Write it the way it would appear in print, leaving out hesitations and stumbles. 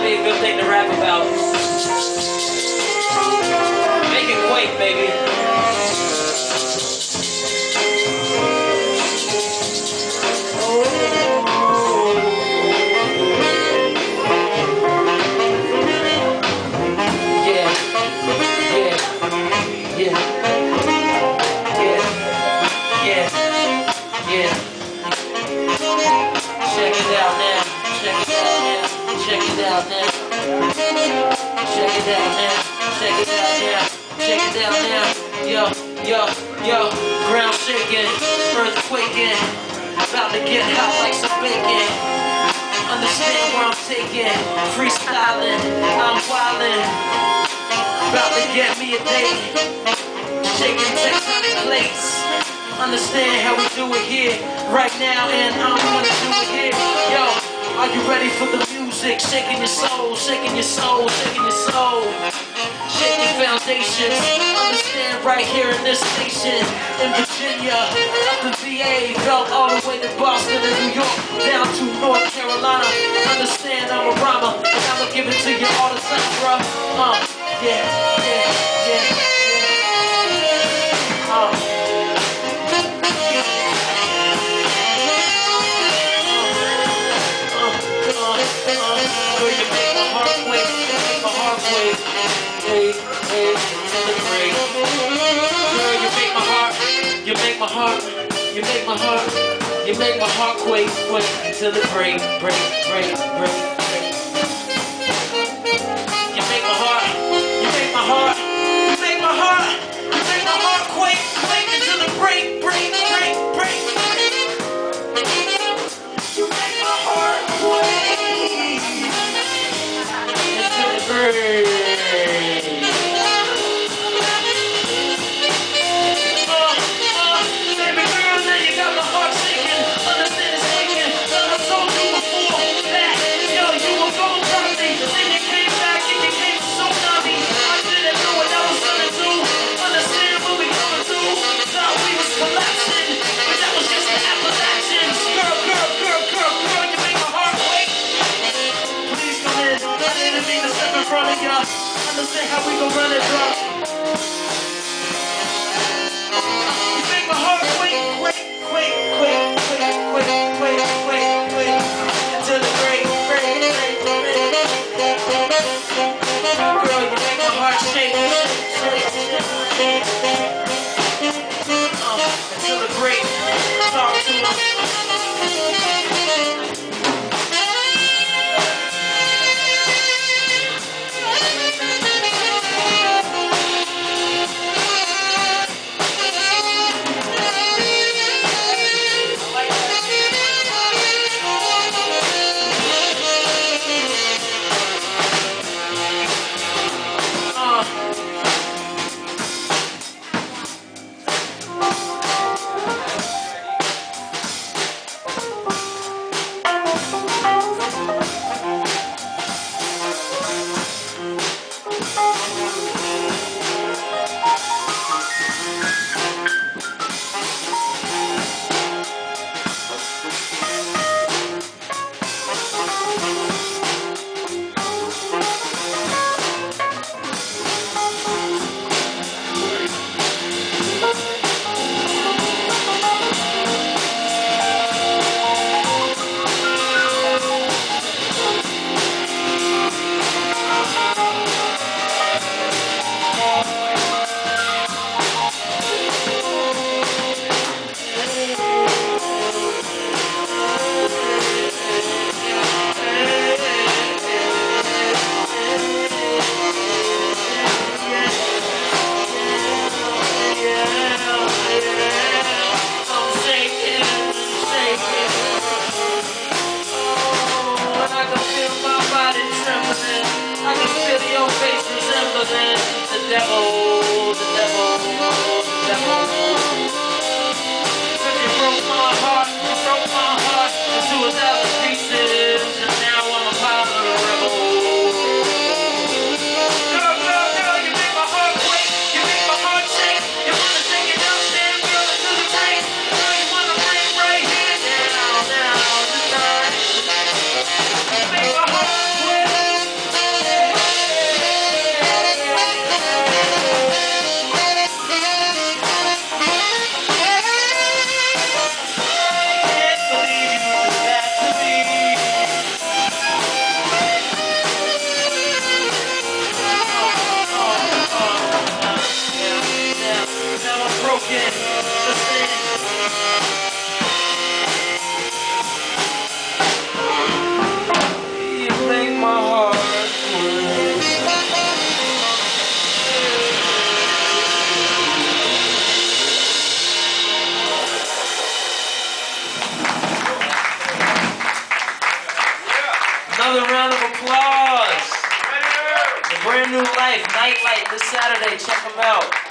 be a good thing to rap about. Make it quake, baby. Yo, ground shaking, earthquaking, about to get hot like some bacon. Understand where I'm taking, freestyling, I'm wildin', about to get me a date, shaking tectonic plates. Understand how we do it here, right now, and I'm gonna do it here. Yo, are you ready for the music? Shaking your soul, shaking your soul, shaking your soul. Shaking foundations, understand right here in this station. In Virginia, up in VA, felt all the way to Boston and New York, down to North Carolina. Understand I'm a rhymer, and I'ma give it to you all the time, bruh. Yeah. Girl, you make my heart quake, you make my heart quake. Hey, to the break. Girl, you make my heart, you make my heart, you make my heart, you make my heart quake, quake to the break. You make my heart, you make my heart, you make my heart, you make my heart quake, quake into the break. You make my heart quake into the break. Understand how we gon' run it, bro. You make my heart quake until the break. Girl, you make my heart shake. Until the break. Talk to us. New Life, Nightlight this Saturday. Check them out.